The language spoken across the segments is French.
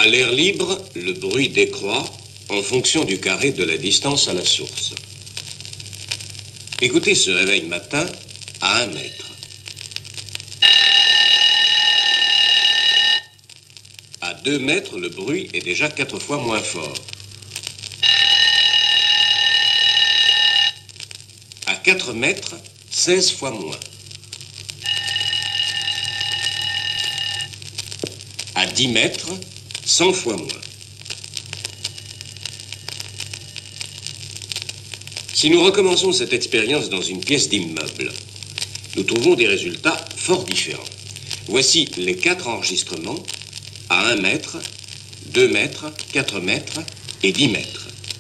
À l'air libre, le bruit décroît en fonction du carré de la distance à la source. Écoutez ce réveil matin à 1 mètre. À 2 mètres, le bruit est déjà 4 fois moins fort. À 4 mètres, 16 fois moins. À 10 mètres, 100 fois moins. Si nous recommençons cette expérience dans une pièce d'immeuble, nous trouvons des résultats fort différents. Voici les 4 enregistrements à 1 mètre, 2 mètres, 4 mètres et 10 mètres.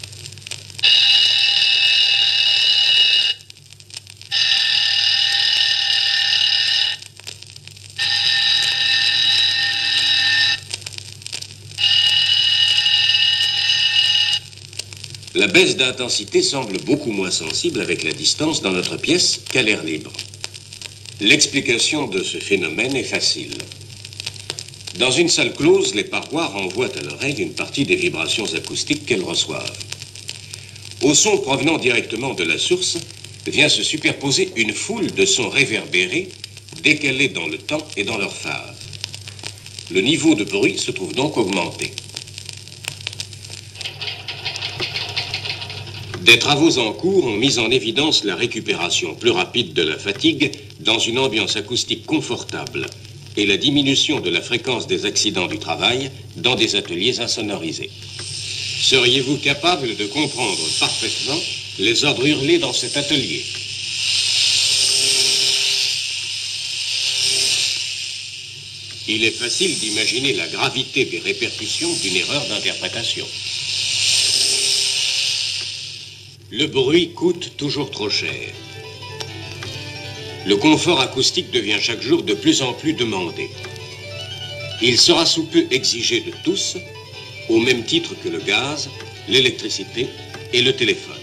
La baisse d'intensité semble beaucoup moins sensible avec la distance dans notre pièce qu'à l'air libre. L'explication de ce phénomène est facile. Dans une salle close, les parois renvoient à l'oreille une partie des vibrations acoustiques qu'elles reçoivent. Au son provenant directement de la source vient se superposer une foule de sons réverbérés, décalés dans le temps et dans leur phase. Le niveau de bruit se trouve donc augmenté. Des travaux en cours ont mis en évidence la récupération plus rapide de la fatigue dans une ambiance acoustique confortable et la diminution de la fréquence des accidents du travail dans des ateliers insonorisés. Seriez-vous capable de comprendre parfaitement les ordres hurlés dans cet atelier? Il est facile d'imaginer la gravité des répercussions d'une erreur d'interprétation. Le bruit coûte toujours trop cher. Le confort acoustique devient chaque jour de plus en plus demandé. Il sera sous peu exigé de tous, au même titre que le gaz, l'électricité et le téléphone.